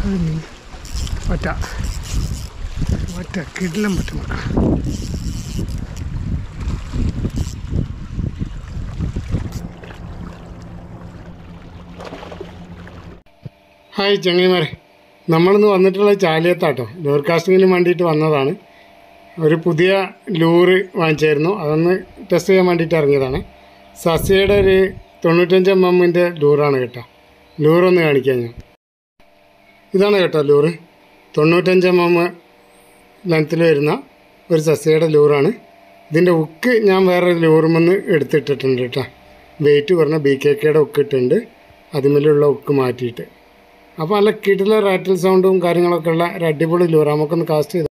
ഒറ്റ ഒറ്റ കിടിലം പറ്റും. ഹായ് ചങ്ങായിമാരെ, നമ്മളിന്ന് വന്നിട്ടുള്ള ചാലിയത്താട്ടോ. ലൂർ കാസ്റ്റിങ്ങിന് വേണ്ടിയിട്ട് വന്നതാണ്. ഒരു പുതിയ ലൂറ് വാങ്ങിച്ചായിരുന്നു, അതൊന്ന് ടെസ്റ്റ് ചെയ്യാൻ വേണ്ടിയിട്ട് ഇറങ്ങിയതാണ്. സസ്യയുടെ ഒരു 95 mm ലൂറാണ് കേട്ടോ. ലൂറൊന്ന് കാണിക്കാം ഞാൻ. ഇതാണ് കേട്ടോ ലൂറ്. 95 mm ലെങ്ത്തിൽ വരുന്ന ഒരു സസ്യയുടെ ലൂറാണ്. ഇതിൻ്റെ ഉക്ക് ഞാൻ വേറെ ലൂറുമെന്ന് എടുത്തിട്ടിട്ടുണ്ട് കേട്ടോ. വെയിറ്റ് പറഞ്ഞ BKKയുടെ ഉക്ക് ഇട്ടുണ്ട്, അതിന്മേലുള്ള ഉക്ക് മാറ്റിയിട്ട്. അപ്പോൾ നല്ല കിടില റാറ്റിൽ സൗണ്ടും കാര്യങ്ങളൊക്കെ ഉള്ള ഒരു അടിപൊളി ലൂറ. നമുക്കൊന്ന് കാസ്റ്റ് ചെയ്ത്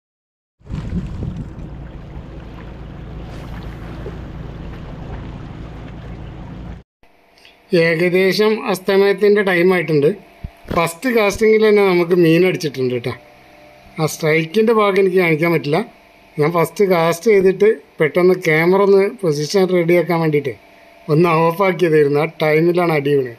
ഏകദേശം അസ്തമയത്തിൻ്റെ ടൈമായിട്ടുണ്ട്. ഫസ്റ്റ് കാസ്റ്റിങ്ങിൽ തന്നെ നമുക്ക് മീൻ അടിച്ചിട്ടുണ്ട് കേട്ടോ. ആ സ്ട്രൈക്കിൻ്റെ ഭാഗം എനിക്ക് കാണിക്കാൻ പറ്റില്ല. ഞാൻ ഫസ്റ്റ് കാസ്റ്റ് ചെയ്തിട്ട് പെട്ടെന്ന് ക്യാമറ ഒന്ന് പൊസിഷൻ റെഡിയാക്കാൻ വേണ്ടിയിട്ട് ഒന്ന് ഓഫാക്കിയതായിരുന്നു. ആ ടൈമിലാണ് അടി വീണത്.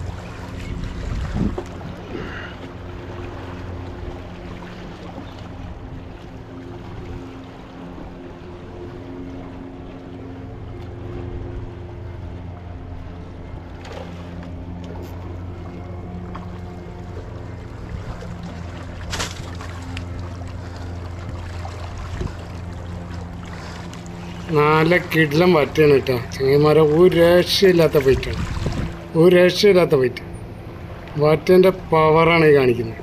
നല്ല കിടിലം വറ്റാണ് കേട്ടോ ചങ്ങന്മാരെ. ഒരു രക്ഷയില്ലാത്ത ഫൈറ്റാണ്, ഒരു രക്ഷയില്ലാത്ത ഫൈറ്റ്. വറ്റൻ്റെ പവറാണ് ഈ കാണിക്കുന്നത്.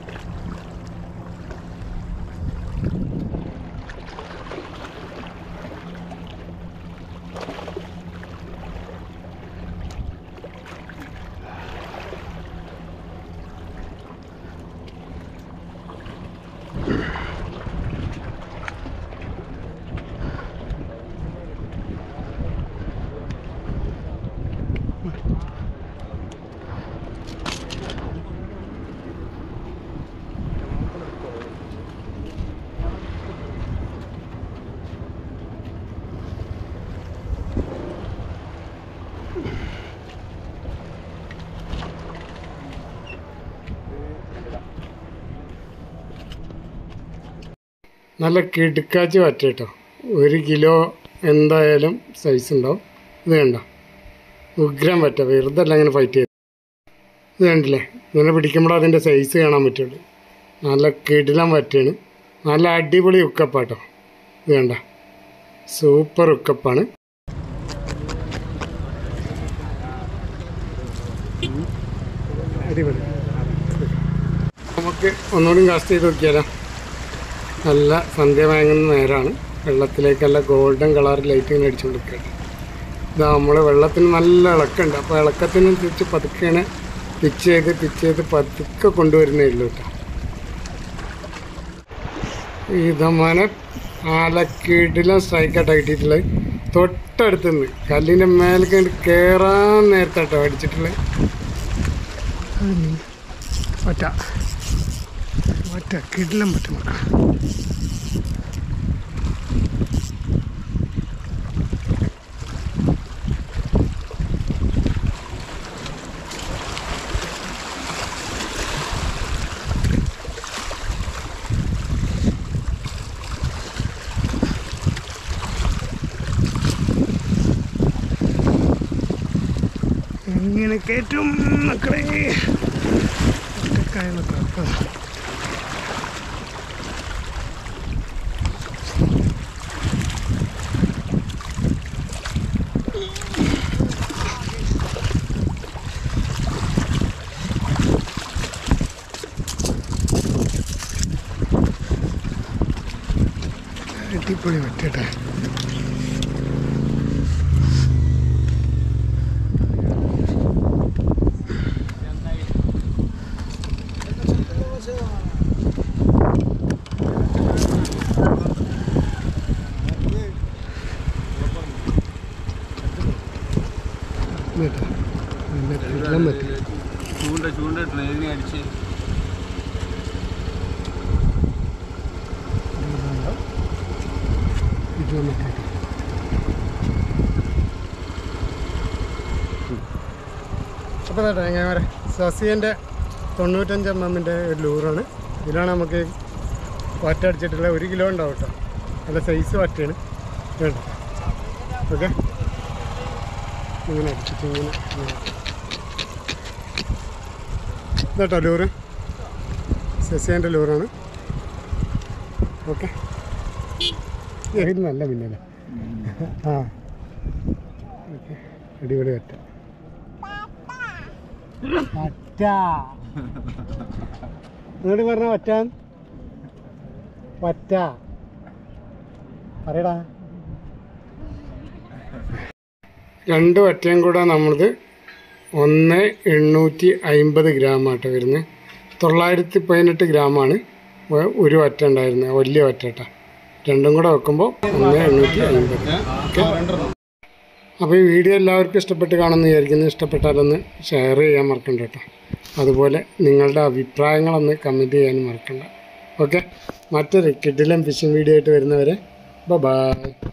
നല്ല കിടുക്കാച്ച് വറ്റ കേട്ടോ. 1 കിലോ എന്തായാലും സൈസ് ഉണ്ടാവും. ഇത് കണ്ടോ, ഉഗ്രം വറ്റ. വെറുതെ അല്ല അങ്ങനെ ഫൈറ്റ് ചെയ്ത്. ഇത് കണ്ടില്ലേ, ഇങ്ങനെ പിടിക്കുമ്പോൾ അതിൻ്റെ സൈസ് കാണാൻ പറ്റുള്ളൂ. നല്ല കിടിലം വറ്റാണ്. നല്ല അടിപൊളി ഉക്കപ്പാട്ടോ. ഇത് കണ്ട, സൂപ്പർ ഉക്കപ്പാണ്. അടിപൊളി. നമുക്ക് ഒന്നുകൂടി കാസ്റ്റ് ചെയ്ത് നോക്കിയാലോ. നല്ല സന്ധ്യ മയങ്ങുന്ന നേരമാണ്. വെള്ളത്തിലേക്കല്ല ഗോൾഡൻ കളർ ലൈറ്റ് ഇങ്ങനെ അടിച്ചുകൊണ്ടിരിക്കുകയാണ്. ഇതാ നമ്മൾ വെള്ളത്തിന് നല്ല ഇളക്കമുണ്ട്. അപ്പോൾ ഇളക്കത്തിനനുസരിച്ച് പതുക്കെയാണ് പിച്ച് ചെയ്ത് പതുക്കെ കൊണ്ടുവരുന്നേ ഉള്ളൂ കേട്ടോ. ഇതമ്മനെ ആലക്കീട്ടിലും സ്ട്രൈക്കായിട്ട് കിട്ടിയിട്ടുള്ളത്. തൊട്ടടുത്ത് നിന്ന് കല്ലിൻ്റെ മേലേക്ക് കയറാൻ നേരത്താട്ടോ അടിച്ചിട്ടുള്ളത്. ഒറ്റ ഒറ്റ കിടിലം പറ്റും. എങ്ങനെ കയറ്റും മക്കളെ, ഒറ്റക്കായ മക്കളെ. അടിപൊളി പറ്റട്ടെ. ചൂണ്ട ട്രെയിനിങ് അടിച്ച് അപ്പോൾ കേട്ടോ ഞാൻ സസിയൻ്റെ 95 mm ഒരു ലൂറാണ്. ഇതിലാണ് നമുക്ക് വറ്റ അടിച്ചിട്ടുള്ള 1 കിലോ ഉണ്ടാവും കേട്ടോ. നല്ല സൈസ് വറ്റയാണ് കേട്ടോ. ഓക്കെ, ഇങ്ങനെ അടിച്ചിട്ട് ഇങ്ങനെ ഇതാട്ടോ ലൂറ്, സെസിയാൻ്റെ ലൂറാണ്. ഓക്കെ, ഇത് നല്ല പിന്നല്ലേ. ആ ഓക്കെ, അടിപൊളി വറ്റ. വറ്റ നിങ്ങോട്ട് പറഞ്ഞ വറ്റ വറ്റ പറയടാ. 2 വറ്റയും കൂടെ നമ്മളത് 1,850 ഗ്രാമാട്ടോ വരുന്നത്. 918 ഗ്രാമാണ് ഒരു വറ്റ ഉണ്ടായിരുന്നത്, വലിയ വറ്റ കേട്ടോ. രണ്ടും കൂടെ വെക്കുമ്പോൾ 1,850. ഓക്കെ, അപ്പോൾ ഈ വീഡിയോ എല്ലാവർക്കും ഇഷ്ടപ്പെട്ട് കാണുമെന്ന് വിചാരിക്കുന്നു. ഇഷ്ടപ്പെട്ടാലൊന്ന് ഷെയർ ചെയ്യാൻ മറക്കണ്ട കേട്ടോ. അതുപോലെ നിങ്ങളുടെ അഭിപ്രായങ്ങളൊന്ന് കമൻറ്റ് ചെയ്യാനും മറക്കണ്ട. ഓക്കെ, മറ്റൊരു കിടിലൻ ഫിഷിംഗ് വീഡിയോ ആയിട്ട് വരുന്നവരെ ബൈ.